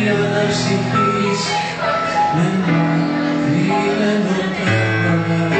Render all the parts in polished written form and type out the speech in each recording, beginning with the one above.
αγωνία ψυχής με μακρύλαινο τρόπο.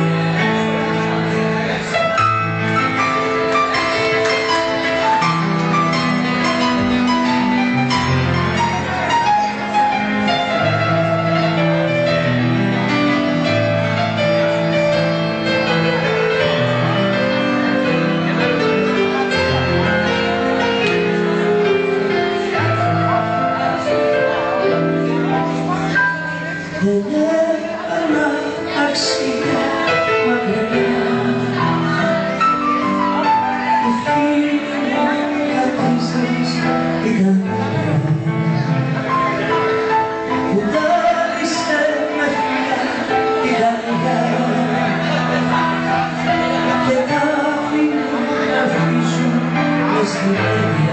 Δεν έκανα αξία μακριά που φίλοι μου καθίζεις την καρδιά που δάλησε με φιλιά την καρδιά και κάποιοι μου να βρίσκουν μες στην παιδιά.